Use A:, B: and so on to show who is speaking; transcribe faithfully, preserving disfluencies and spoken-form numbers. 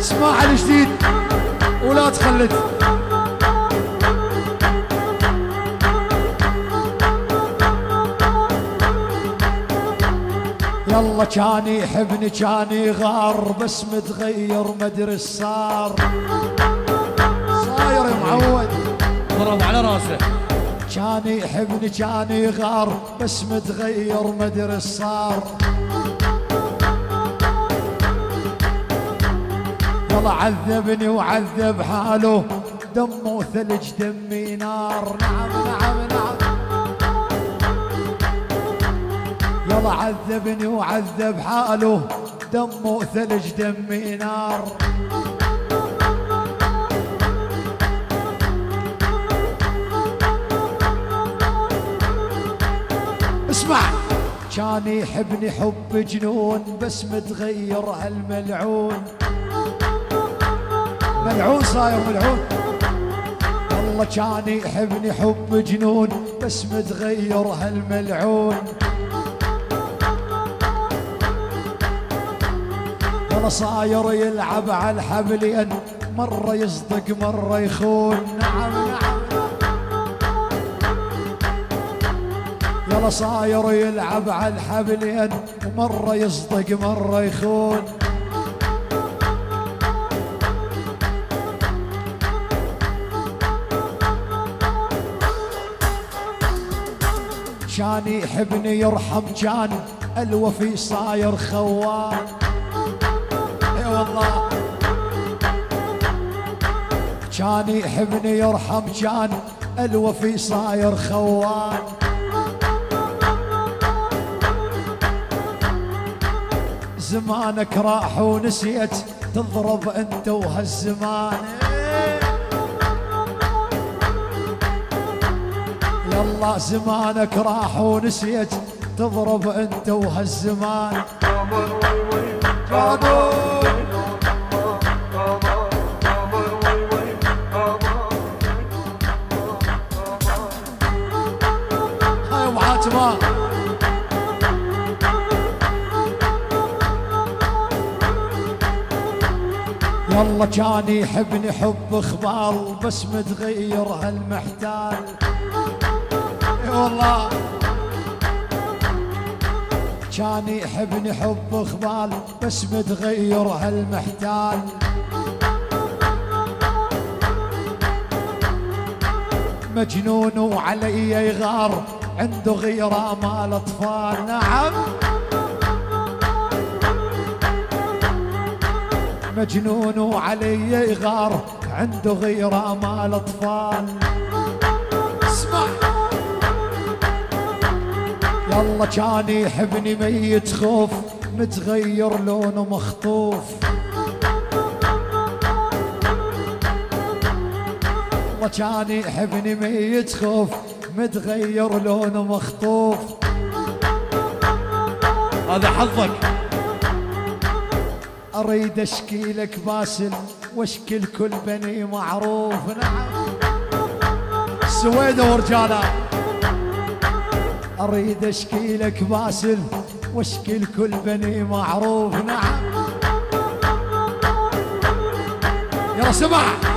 A: اسمع الجديد ولا تخلد. يلا كان يحبني كان يغار بس متغير مدري صار. صاير يا معود
B: ضرب على راسه.
A: كان يحبني كان يغار بس متغير مدري صار. يلا عذبني وعذب حاله دمه ثلج دمي نار. نعم نعم نعم. يلا عذبني وعذب حاله دمه ثلج دمي نار. اسمع كان يحبني حب جنون بس متغير هالملعون. ملعون صاير ملعون. والله كان يحبني حب جنون بس متغير هالملعون. والله صاير يلعب على الحبلين مرة يصدق مرة يخون. نعم نعم. يلا صاير يلعب على الحبلين ومرة يصدق مرة يخون. كان يحبني يرحم كان الوفي صاير خوان. اي والله كان يحبني يرحم كان الوفي صاير خوان. زمانك راح ونسيت تضرب انت وهالزمان. يلا زمانك راح ونسيت تضرب انت وهالزمان. هاي ابو عاتبه. والله كان يحبني حب اخبال بس متغير هالمحتال. اي والله كان يحبني حب اخبال بس متغير هالمحتال. مجنون وعلي يغار عنده غيره مال اطفال. نعم مجنون وعلي يغار عنده غيره مال اطفال. اسمع يلا كان يحبني ميت خوف متغير لونه مخطوف. والله كان يحبني ميت خوف متغير لونه مخطوف.
B: هذا حظك.
A: اريد اشكي لك باسل واشكي لكل بني معروف. نعم السويدة ورجاله. اريد اشكي لك باسل واشكي لكل بني معروف. نعم يلا سمع